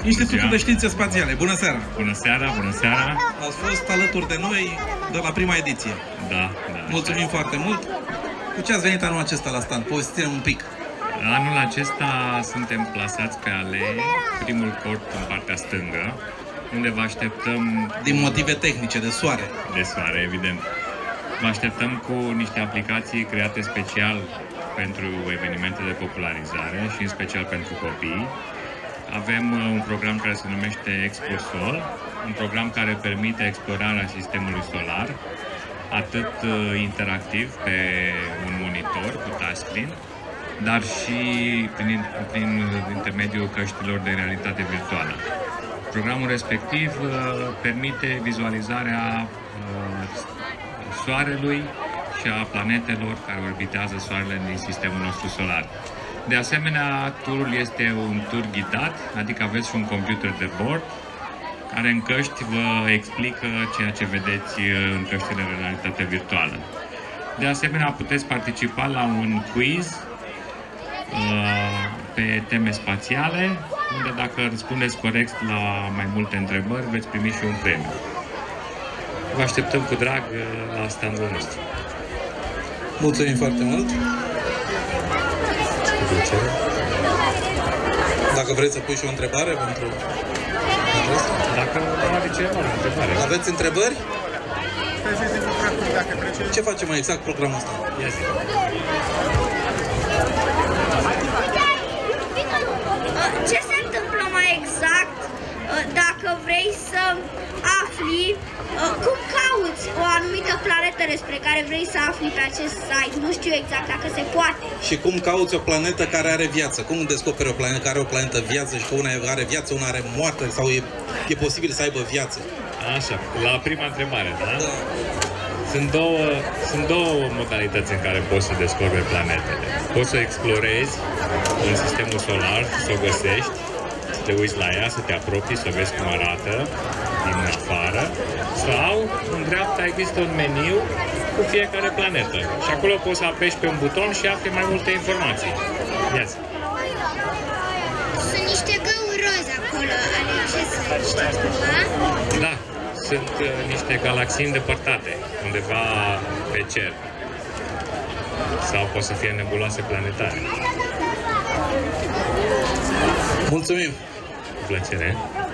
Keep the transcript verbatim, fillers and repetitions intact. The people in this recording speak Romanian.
Institutul de Științe Spațiale. Bună seara! Bună seara, bună seara! Ați fost alături de noi de la prima ediție. Da, da. Mulțumim foarte mult! Cu ce ați venit anul acesta la stand? Povestiți-ne un pic. Anul acesta suntem plasați pe alee, primul cort în partea stângă, unde vă așteptăm... Din motive tehnice, de soare. De soare, evident. Vă așteptăm cu niște aplicații create special pentru evenimente de popularizare și în special pentru copii. Avem un program care se numește ExpoSol, un program care permite explorarea sistemului solar, atât interactiv pe un monitor cu touchscreen, dar și prin, prin intermediul căștilor de realitate virtuală. Programul respectiv uh, permite vizualizarea uh, Soarelui și a planetelor care orbitează Soarele din sistemul nostru solar. De asemenea, turul este un tur ghidat, adică aveți și un computer de bord care în căști vă explică ceea ce vedeți în căștile de realitate virtuală. De asemenea, puteți participa la un quiz pe teme spațiale, unde dacă răspundeți corect la mai multe întrebări, veți primi și un premiu. Vă așteptăm cu drag la standul nostru. Mulțumim foarte mult! Dacă vreți să pui și o întrebare pentru... Dacă are ceva, o întrebare. Aveți întrebări? Ce face mai exact programul ăsta? Yes. Ce se întâmplă mai exact dacă vrei să afli cum cauți o anumită planetă despre care vrei să afli pe acest site? Nu știu exact dacă se poate. Și cum cauți o planetă care are viață? Cum descoperi o planetă care are o planetă viață și că una are viață, una are moarte sau e, e posibil să aibă viață? Așa, la prima întrebare, da? Da. Sunt două, sunt două modalități în care poți să descoperi planetele. Poți să explorezi în sistemul solar, să o găsești, să te uiți la ea, să te apropii, să vezi cum arată din afară, sau în dreapta există un meniu cu fiecare planetă. Și acolo poți să apeși pe un buton și afli mai multe informații. Yes. Sunt niște găuri roz acolo, ale ce sunt, știți cumva? Da. Sunt uh, niște galaxii îndepărtate, undeva pe cer. Sau pot să fie nebuloase planetare. Mulțumim! Cu plăcere!